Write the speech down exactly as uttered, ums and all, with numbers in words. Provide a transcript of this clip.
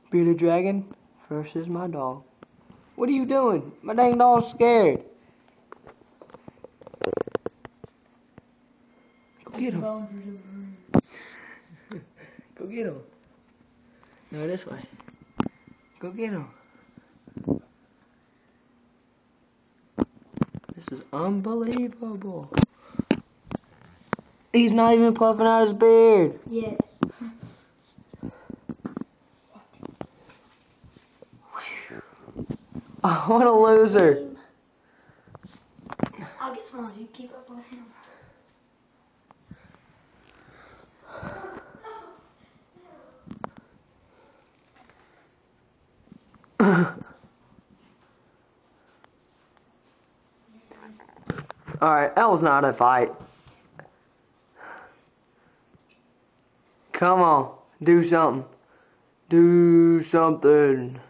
Bearded dragon versus my dog. What are you doing? My dang dog's scared. Go get him. Go get him. No, this way. Go get him. This is unbelievable. He's not even puffing out his beard. Yes. Oh, what a loser. I'll get some. You keep up with him. Alright, that was not a fight. Come on, do something. Do something.